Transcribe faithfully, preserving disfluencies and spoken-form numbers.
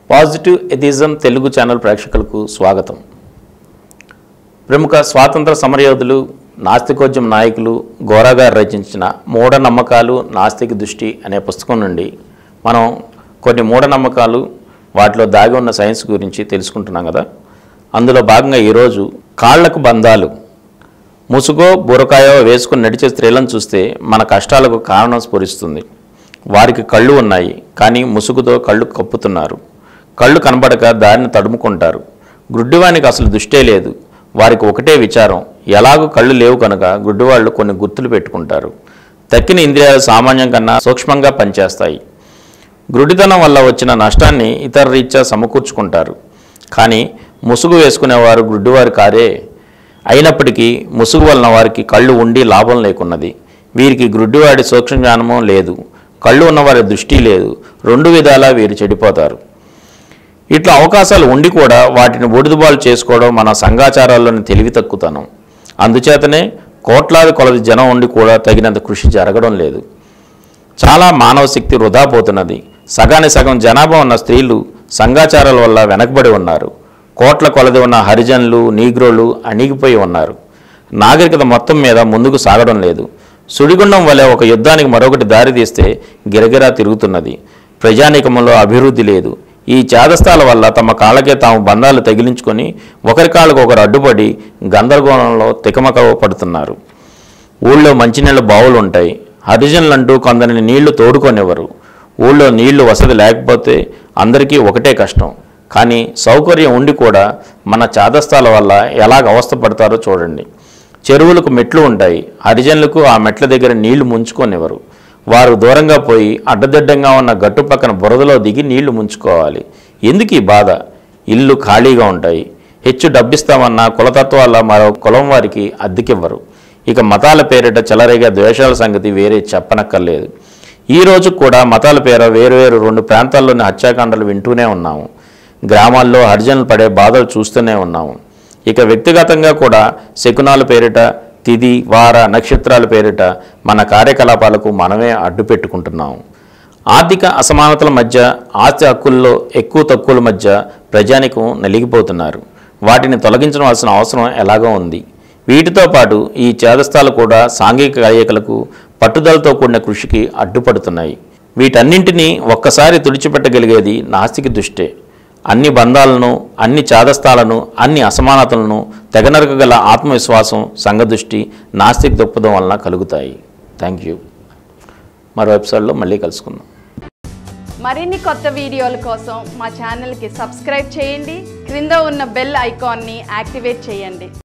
Positive atheism Telugu channel ప్రేక్షకులకు స్వాగతం. ప్రముఖ స్వాతంత్ర సమరయోధులు నాస్తికోద్యమ నాయకులు గోరా గారు రచించిన మూఢనమ్మకాలు నాస్తిక దృష్టి అనే పుస్తకం నుండి మనం కొన్ని మూఢనమ్మకాలు వాటిలో దాగి ఉన్న సైన్స్ గురించి తెలుసుకుంటున్నాం కదా. అందులో భాగంగా ఈరోజు కాళ్లకు బంధాలు, ముసుగో బురకాయో వేసుకుని నడిచే స్త్రీలను చూస్తే మన కష్టాలకు కారణం స్ఫురిస్తుంది. వారికి కళ్ళు ఉన్నాయి కానీ ముసుగుతో కళ్ళు కప్పుతున్నారు. కళ్ళు కనబడక దారిని తడుముకుంటారు. గుడ్డివానికి అసలు దృష్టే లేదు. వారికి ఒకటే విచారం, ఎలాగూ కళ్ళు లేవు కనుక గుడ్డివాళ్ళు కొన్ని గుర్తులు పెట్టుకుంటారు. తక్కిన ఇంద్రియాలు సామాన్యం కన్నా సూక్ష్మంగా పనిచేస్తాయి. గుడ్డితనం వల్ల వచ్చిన నష్టాన్ని ఇతర రీత్యా సమకూర్చుకుంటారు. కానీ ముసుగు వేసుకునేవారు గుడ్డివారు కారే. అయినప్పటికీ ముసుగు వలన వారికి కళ్ళు ఉండి లాభం లేకున్నది. వీరికి గుడ్డివాడి సూక్ష్మ జ్ఞానమో లేదు, కళ్ళు ఉన్నవారి దృష్టి లేదు. రెండు విధాలా వీరు చెడిపోతారు. ఇట్లా అవకాశాలు ఉండి కూడా వాటిని ఒడిదుబాలు చేసుకోవడం మన సంఘాచారాల్లోని తెలివి తక్కువతనం. అందుచేతనే కోట్లాది కొలది జనం ఉండి కూడా తగినంత కృషి జరగడం లేదు. చాలా మానవ శక్తి వృధా పోతున్నది. సగానికి సగం జనాభా ఉన్న స్త్రీలు సంఘాచారాల వల్ల వెనకబడి ఉన్నారు. కోట్ల కొలది ఉన్న హరిజనులు, నీగ్రోలు అణిగిపోయి ఉన్నారు. నాగరికత మొత్తం మీద ముందుకు సాగడం లేదు. సుడిగుండం వలె ఒక యుద్ధానికి మరొకటి దారి తీస్తే గిరగిరా తిరుగుతున్నది. ప్రజానీకంలో అభివృద్ధి లేదు. ఈ చేదస్థాల వల్ల తమ కాళ్ళకే తాము బంధాలు తగిలించుకొని ఒకరి కాళ్ళకు ఒకరు అడ్డుపడి గందరగోళంలో తికమక పడుతున్నారు. ఊళ్ళో మంచినీళ్ళ బావులు ఉంటాయి. హరిజనులంటూ కొందరిని నీళ్లు తోడుకొనివ్వరు. ఊళ్ళో నీళ్లు వసతి లేకపోతే అందరికీ ఒకటే కష్టం. కానీ సౌకర్యం ఉండి కూడా మన చేదస్థాల వల్ల ఎలాగ అవస్థ పడతారో చూడండి. చెరువులకు మెట్లు ఉంటాయి. హరిజనులకు ఆ మెట్ల దగ్గర నీళ్లు ముంచుకొనివ్వరు. వారు దూరంగా పోయి అడ్డదిడ్డంగా ఉన్న గట్టు పక్కన బురదలో దిగి నీళ్లు ముంచుకోవాలి. ఎందుకు ఈ బాధ? ఇల్లు ఖాళీగా ఉంటాయి. హెచ్చు డబ్బిస్తామన్న కులతత్వాల మరో కులం వారికి అద్దెకివ్వరు. ఇక మతాల పేరిట చెలరేగా ద్వేషాల సంగతి వేరే చెప్పనక్కర్లేదు. ఈ రోజు కూడా మతాల పేర వేరువేరు రెండు ప్రాంతాల్లోని హత్యాకాండలు వింటూనే ఉన్నాము. గ్రామాల్లో హరిజనులు పడే బాధలు చూస్తూనే ఉన్నాము. ఇక వ్యక్తిగతంగా కూడా శకునాల పేరిట, తిథి వార నక్షత్రాల పేరిట మన కార్యకలాపాలకు మనమే అడ్డు పెట్టుకుంటున్నాము. ఆర్థిక అసమానతల మధ్య, ఆస్తి హక్కుల్లో ఎక్కువ తక్కువల మధ్య ప్రజానికం నలిగిపోతున్నారు. వాటిని తొలగించవలసిన అవసరం ఎలాగో ఉంది. వీటితో పాటు ఈ చేదస్థాలు కూడా సాంఘిక కలయికలకు, పట్టుదలతో కూడిన కృషికి అడ్డుపడుతున్నాయి. వీటన్నింటినీ ఒక్కసారి తుడిచిపెట్టగలిగేది నాస్తిక దృష్టే. అన్ని బంధాలను, అన్ని చేదస్థాలను, అన్ని అసమానతలను తెగనరకగల ఆత్మవిశ్వాసం, సంఘదృష్టి నాస్తిక దృక్పథం వలన కలుగుతాయి. Thank you. మరో ఎపిసోడ్లో మళ్ళీ కలుసుకుందాం. మరిన్ని కొత్త వీడియోల కోసం మా ఛానల్కి సబ్స్క్రైబ్ చేయండి. క్రింద ఉన్న బెల్ ఐకాన్ని యాక్టివేట్ చేయండి.